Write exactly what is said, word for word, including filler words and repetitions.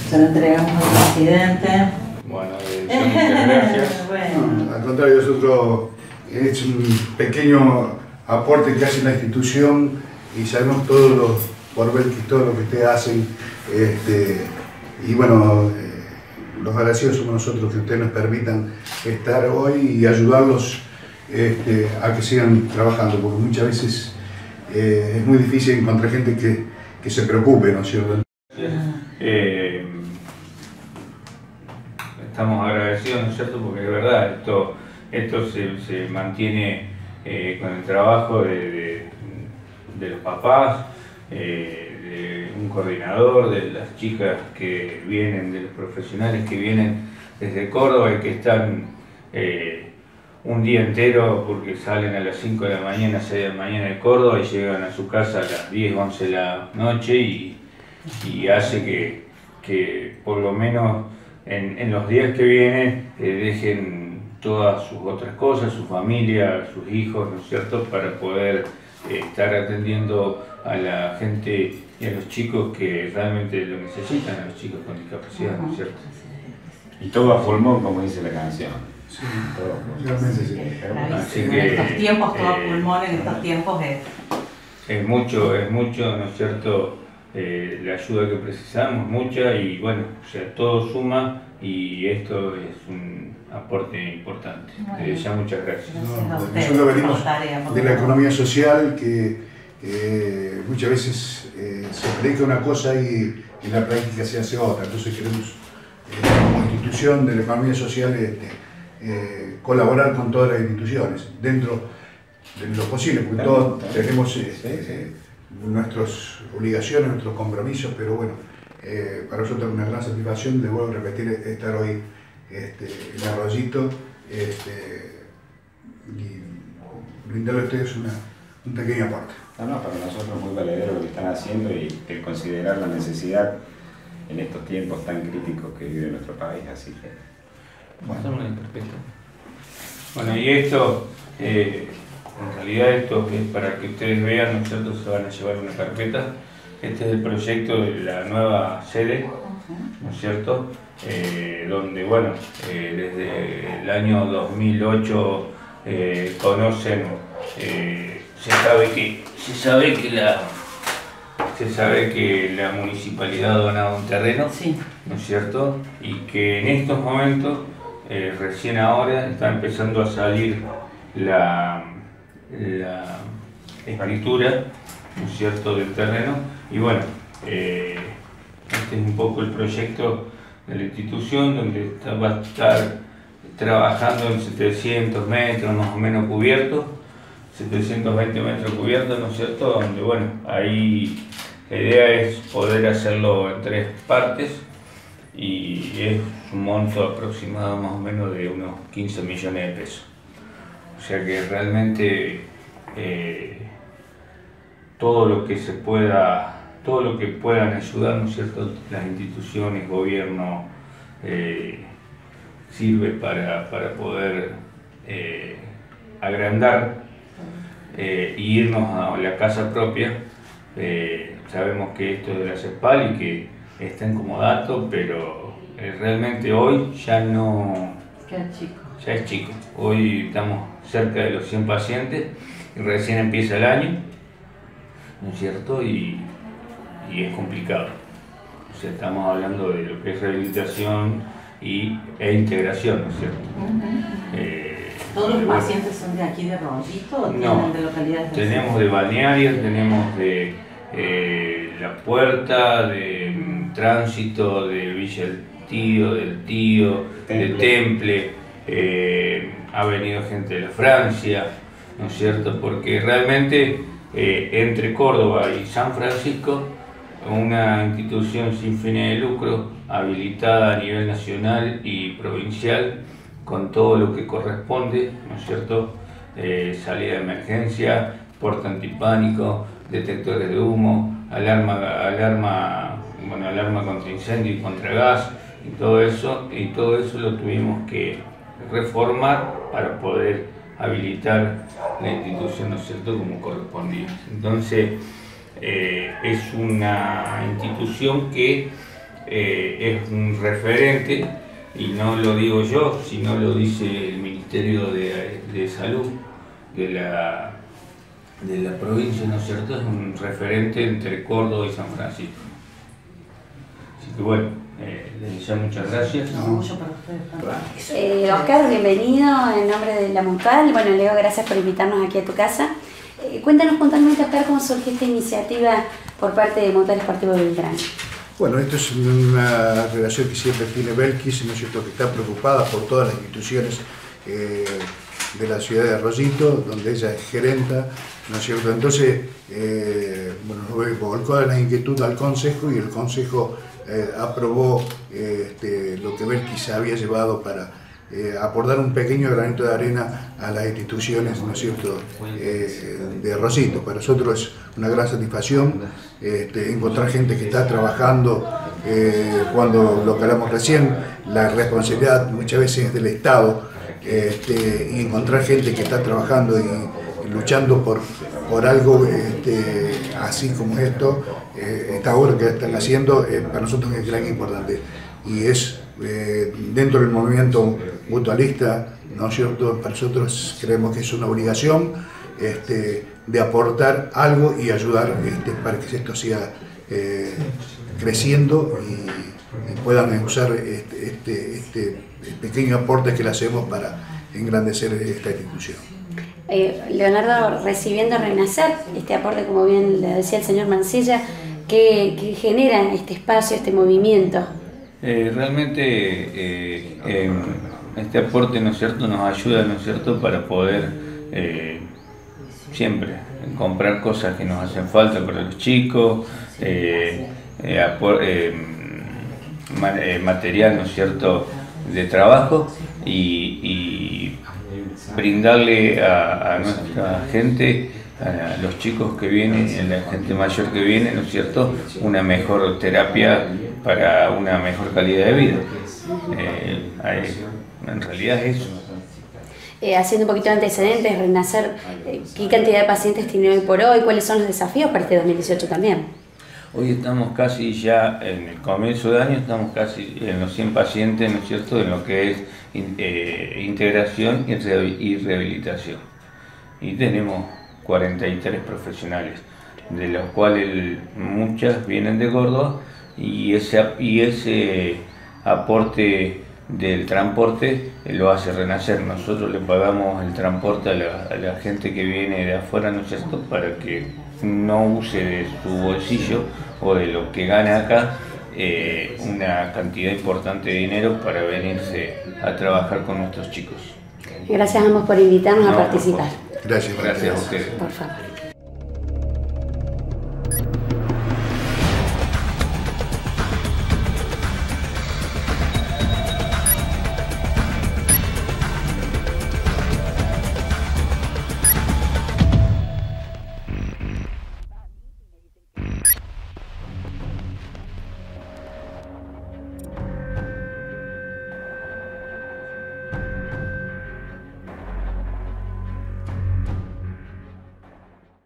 Se lo entregamos al presidente. Bueno, eh, muchas gracias. Bueno. No, al contrario, es otro, es un pequeño aporte que hace la institución y sabemos todo lo, por ver que todo lo que ustedes hacen. Este, y bueno, eh, los agradecidos somos nosotros que ustedes nos permitan estar hoy y ayudarlos este, a que sigan trabajando, porque muchas veces eh, es muy difícil encontrar gente que, que se preocupe, ¿no es cierto? Eh, estamos agradecidos, ¿no es cierto? Porque es verdad, esto, esto se, se mantiene eh, con el trabajo de, de, de los papás, eh, de un coordinador, de las chicas que vienen, de los profesionales que vienen desde Córdoba y que están eh, un día entero porque salen a las cinco de la mañana, seis de la mañana de Córdoba y llegan a su casa a las diez, once de la noche y, y hace que, que por lo menos en, en los días que vienen eh, dejen todas sus otras cosas, su familia, sus hijos, ¿no es cierto?, para poder eh, estar atendiendo a la gente y a los chicos que realmente lo necesitan, a los chicos con discapacidad, ¿no es cierto? Y todo a pulmón, como dice la canción. Sí, realmente sí. Así En que, estos tiempos, todo eh, pulmón, en estos tiempos es... Es mucho, es mucho, ¿no es cierto?, eh, la ayuda que precisamos, mucha, y bueno, o sea, todo suma y esto es un aporte importante. Bueno. Eh, ya muchas gracias. Gracias a No, ustedes nosotros venimos por la tarea, por de la favor. economía social que eh, muchas veces eh, se predica una cosa y en la práctica se hace otra. Entonces queremos, eh, como institución de la economía social, este, eh, colaborar con todas las instituciones dentro de lo posible, porque todos tenemos eh, eh, nuestras obligaciones, nuestros compromisos, pero bueno, eh, para nosotros es una gran satisfacción, de vuelvo a repetir, estar hoy este, en Arroyito este, y brindarle a ustedes una, un pequeño aporte. No, no, para nosotros es muy valedero lo que están haciendo y el considerar la necesidad en estos tiempos tan críticos que vive nuestro país, así que... Bueno, bueno y esto, eh, en realidad esto es para que ustedes vean, ¿no es cierto?, se van a llevar una carpeta. Este es el proyecto de la nueva sede, ¿no es cierto?, eh, donde, bueno, eh, desde el año dos mil ocho eh, conocen, eh, se sabe que, se sabe que la, se sabe que la municipalidad ha donado un terreno, Sí. ¿no es cierto?, y que en estos momentos, eh, recién ahora, está empezando a salir la, la escritura, ¿no es cierto?, del terreno, y bueno, eh, este es un poco el proyecto de la institución, donde está, va a estar trabajando en setecientos metros más o menos cubiertos, setecientos veinte metros cubiertos, ¿no es cierto?, donde bueno, ahí la idea es poder hacerlo en tres partes y es un monto aproximado más o menos de unos quince millones de pesos. O sea que realmente eh, todo lo que se pueda, todo lo que puedan ayudar, ¿no es cierto?, las instituciones, gobierno, eh, sirve para, para poder eh, agrandar eh, e irnos a la casa propia. Eh, sabemos que esto es de la CESPAL y que está en comodato, pero eh, realmente hoy ya no... Qué chico. Ya es chico. Hoy estamos cerca de los cien pacientes y recién empieza el año, ¿no es cierto? Y, y es complicado. O sea, estamos hablando de lo que es rehabilitación y, e integración, ¿no es cierto? Uh-huh. eh, ¿Todos los bueno, pacientes son de aquí de Rollito o no, tienen de localidades? tenemos de balnearios, tenemos de eh, La Puerta, de mm, Tránsito, de Villa del Tío, del Tío, Temple. de Temple, eh, ha venido gente de la Francia, ¿no es cierto? Porque realmente eh, entre Córdoba y San Francisco, una institución sin fines de lucro, habilitada a nivel nacional y provincial, con todo lo que corresponde, ¿no es cierto? Eh, salida de emergencia, puerta antipánico, detectores de humo, alarma, alarma, bueno, alarma contra incendio y contra gas, y todo eso, y todo eso lo tuvimos que reformar para poder habilitar la institución, ¿no es cierto?, como correspondía. Entonces, eh, es una institución que eh, es un referente, y no lo digo yo, sino lo dice el Ministerio de, de Salud de la, de la provincia, ¿no es cierto? Es un referente entre Córdoba y San Francisco. Así que bueno, eh, les deseo muchas gracias. No, mucho para ustedes. Eh, Oscar, bienvenido en nombre de la Mutual. Bueno, Leo, gracias por invitarnos aquí a tu casa. Eh, cuéntanos puntualmente, Oscar, cómo surgió esta iniciativa por parte de Mutual Esportivo Belgrano. Bueno, esto es una relación que siempre tiene Belkis, ¿no es cierto?, que está preocupada por todas las instituciones eh, de la ciudad de Arroyito, donde ella es gerenta, ¿no es cierto? Entonces, eh, bueno, volcó la inquietud al Consejo y el Consejo eh, aprobó eh, este, lo que Belkis había llevado para eh, aportar un pequeño granito de arena a las instituciones, ¿no es cierto?, eh, de Arroyito. Para nosotros es una gran satisfacción este, encontrar gente que está trabajando, eh, cuando lo que hablamos recién, la responsabilidad muchas veces es del Estado, este, y encontrar gente que está trabajando y, y luchando por, por algo este, así como esto, eh, esta obra que están haciendo, eh, para nosotros es gran importante. Y es eh, dentro del movimiento mutualista, ¿no es cierto?, para nosotros creemos que es una obligación este, de aportar algo y ayudar este, para que esto siga eh, creciendo y, y puedan usar este, este, este pequeño aporte que le hacemos para engrandecer esta institución. Eh, Leonardo, recibiendo Renacer, este aporte, como bien le decía el señor Mancilla, ¿qué, qué genera este espacio, este movimiento? Eh, realmente eh, eh, este aporte, ¿no es cierto?, nos ayuda, ¿no es cierto?, para poder eh, siempre comprar cosas que nos hacen falta para los chicos, eh, eh, apor, eh, ma, eh, material, ¿no es cierto?, de trabajo, y, y brindarle a, a nuestra gente, a los chicos que vienen, a la gente mayor que viene, ¿no es cierto?, una mejor terapia para una mejor calidad de vida. Eh, hay, en realidad es eso. Eh, haciendo un poquito de antecedentes, Renacer, eh, ¿qué cantidad de pacientes tiene hoy por hoy? ¿Cuáles son los desafíos para este dos mil dieciocho también? Hoy estamos casi ya, en el comienzo de año, estamos casi en los cien pacientes, ¿no es cierto?, en lo que es eh, integración y, re y rehabilitación. Y tenemos cuarenta y tres profesionales, de los cuales muchas vienen de Córdoba, y ese, y ese aporte del transporte lo hace Renacer. Nosotros le pagamos el transporte a la, a la gente que viene de afuera, ¿no es cierto?, para que no use de su bolsillo o de lo que gana acá eh, una cantidad importante de dinero para venirse a trabajar con nuestros chicos. Gracias a ambos por invitarnos no, a participar. Gracias. Gracias a ustedes. Por favor.